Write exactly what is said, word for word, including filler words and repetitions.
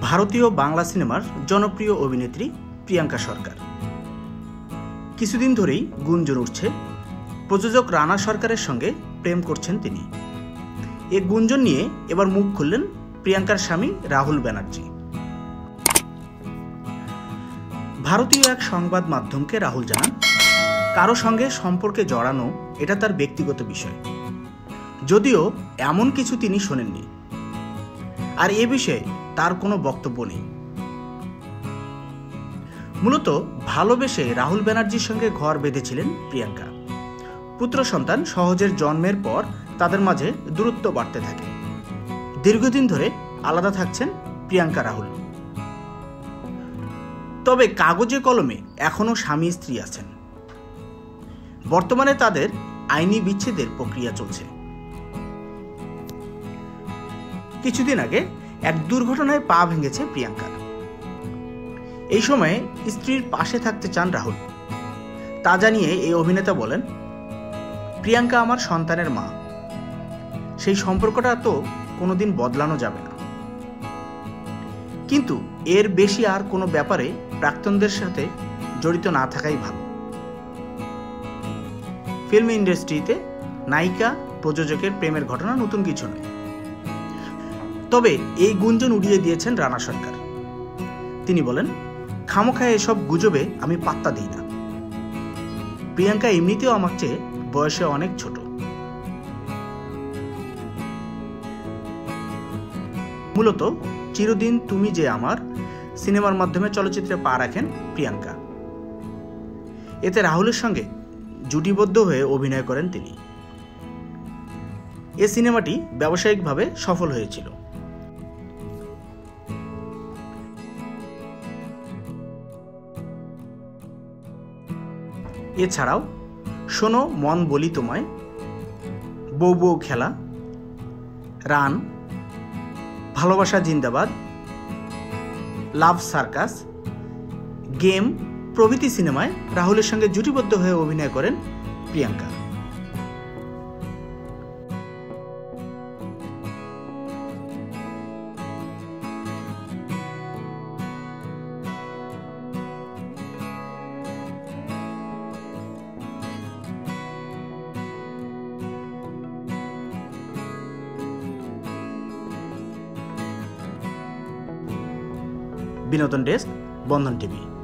ভারতীয় বাংলা সিনেমার জনপ্রিয় অভিনেত্রী প্রিয়াঙ্কা সরকার। কিছুদিন ধরেই গুঞ্জন উঠছে প্রযোজক রানা সরকারের সঙ্গে প্রেম করছেন তিনি। এ গুঞ্জন নিয়ে এবার মুখ খুললেন প্রিয়াঙ্কার স্বামী রাহুল ব্যানার্জি। ভারতীয় এক সংবাদ মাধ্যমকে রাহুল জানান, কারো সঙ্গে সম্পর্কে জড়ানো এটা তার ব্যক্তিগত বিষয়, যদিও এমন কিছু তিনি শোনেননি, আর এ বিষয়ে তার কোনো বক্তব্য নেই। মূলত ভালোবেসে রাহুল ব্যানার্জির সঙ্গে ঘর বেঁধেছিলেন প্রিয়াঙ্কা। পুত্র সন্তান সহজের জন্মের পর তাদের মাঝে দূরত্ব বাড়তে থাকে। দীর্ঘদিন ধরে আলাদা থাকছেন প্রিয়াঙ্কা রাহুল। তবে কাগজে কলমে এখনো স্বামী স্ত্রী আছেন। বর্তমানে তাদের আইনি বিচ্ছেদের প্রক্রিয়া চলছে। কিছুদিন আগে এক দুর্ঘটনায় পা ভেঙেছে প্রিয়াঙ্কা। এই সময়ে স্ত্রীর পাশে থাকতে চান রাহুল। তা জানিয়ে এই অভিনেতা বলেন, প্রিয়াঙ্কা আমার সন্তানের মা, সেই সম্পর্কটা তো কোনোদিন বদলানো যাবে না, কিন্তু এর বেশি আর কোনো ব্যাপারে প্রাক্তনদের সাথে জড়িত না থাকাই ভালো। ফিল্ম ইন্ডাস্ট্রিতে নায়িকা প্রযোজকের প্রেমের ঘটনা নতুন কিছু নয়। তবে এই গুঞ্জন উড়িয়ে দিয়েছেন রানা সরকার। তিনি বলেন, খামোখায় এসব গুজবে আমি পাত্তা দিই না। প্রিয়াঙ্কা এমনিতেও আমার চেয়ে বয়সে অনেক ছোট। মূলত চিরদিন তুমি যে আমার সিনেমার মাধ্যমে চলচ্চিত্রে পা রাখেন প্রিয়াঙ্কা। এতে রাহুলের সঙ্গে জুটিবদ্ধ হয়ে অভিনয় করেন তিনি। এ সিনেমাটি ব্যবসায়িকভাবে সফল হয়েছিল। এছাড়াও শোনো মন বলি তোমায়, বউ বউ খেলা, রান, ভালোবাসা জিন্দাবাদ, লাভ সার্কাস, গেম প্রভৃতি সিনেমায় রাহুলের সঙ্গে জুটিবদ্ধ হয়ে অভিনয় করেন প্রিয়াঙ্কা। বিনোদন ডেস্ক, বন্ধন টিভি।